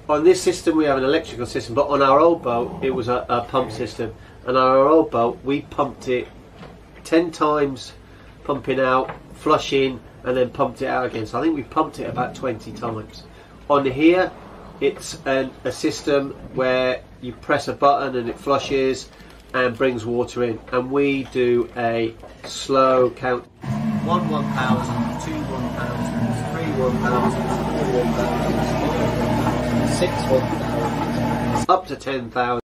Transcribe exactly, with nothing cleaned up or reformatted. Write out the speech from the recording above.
On this system we have an electrical system, but on our old boat it was a, a pump system, and on our old boat we pumped it ten times, pumping out, flushing, and then pumped it out again. So I think we pumped it about twenty times. On here it's an, a system where you press a button and it flushes and brings water in, and we do a slow count. One one thousand, two one thousand, three one thousand, four one thousand, five one thousand, six one thousand, up to ten thousand.